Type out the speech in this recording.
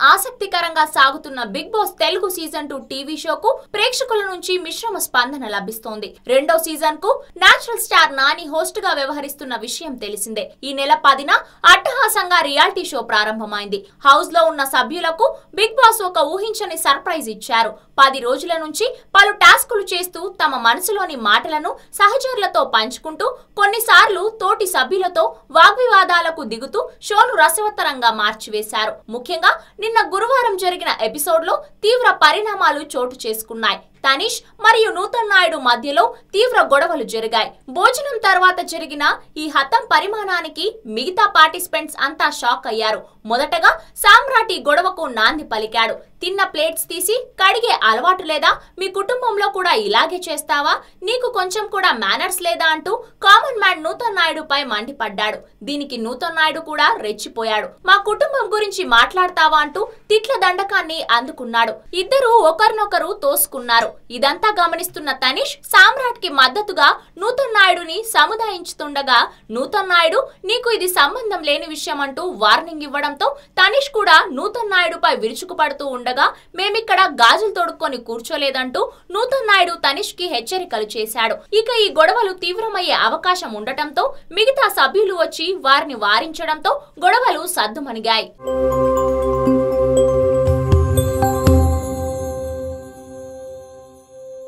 ఆసక్తికరంగా సాగుతున్న Bigg Boss Telugu season 2 TV షోకు ప్రేక్షకుల నుంచి మిశ్రమ స్పందన లభిస్తోంది. రెండో సీజన్ కు నేచురల్ స్టార్ నాని హోస్ట్ గా వ్యవహరిస్తున్న విషయం తెలిసిందే. ఈ నెల 10న అట్టహాసంగా రియాలిటీ షో ప్రారంభమైంది. హౌస్ లో ఉన్న సభ్యులకు బిగ్ బాస్ ఒక ఊహించని సర్ప్రైజ్ ఇచ్చారు. 10 రోజుల నుంచి పలు టాస్కులు చేస్తూ తమ మనసులోని మాటలను సహచరులతో పంచుకుంటూ కొన్నిసార్లు తోటి సభ్యులతో వాగ్వివాదాలకు దిగుతూ షోను రసవత్తరంగా మార్చివేశారు. ముఖ్యంగా నిన్న గురువారం జరిగిన ఎపిసోడ్ లో తీవ్ర పరిణామాలు చోటు చేసుకున్నాయి. తనీష్ మరియు నూతన్ నాయుడు మధ్యలో తీవ్ర గొడవలు జరిగాయి. భోజనం తర్వాత జరిగిన ఈ హతం పరిమాణానికి మిగతా పార్టిసిపెంట్స్ అంతా షాక్ అయ్యారు. మొదటగా సామ్రాట్ ఈ గొడవకు నాంది పలికాడు. తిన్న ప్లేట్స్ తీసి కడిగే అలవాటు లేదా? మీ కుటుంబంలో కూడా ఇలాగే చేస్తావా? నీకు కొంచెం కూడా మేనర్స్ లేదా అంటూ కామన్ మ్యాన్ నూతన్ నాయుడుపై మండిపడ్డాడు. దీనికి నూతన్ నాయుడు కూడా రెచ్చిపోయాడు. మా కుటుంబం గురించి మాట్లాడతావా అంటూ తిట్ల దండకాన్ని అందుకున్నాడు. ఇద్దరు ఒకరినొకరు తోసుకున్నారు. ఇదంతా గమనిస్తున్న తనీష్ సామ్రాట్ కి మద్దతుగా నూతన్ నాయుడుని సముదాయించుతుండగా నూతన్ నాయుడు నీకు ఇది సంబంధం లేని విషయం అంటూ వార్నింగ్ ఇవ్వడంతో తనీష్ కూడా నూతన్ నాయుడుపై విరుచుకుపడుతూ ఉండగా మేమిక్కడ గాజులు తొడుక్కొని కూర్చోలేదంటూ నూతన్ నాయుడు తనీష్ కి హెచ్చరికలు చేశాడు. ఇక ఈ గొడవలు తీవ్రమయ్యే అవకాశం ఉండటంతో మిగతా సభ్యులు వచ్చి వారిని వారించడంతో గొడవలు సద్దుమణిగాయి.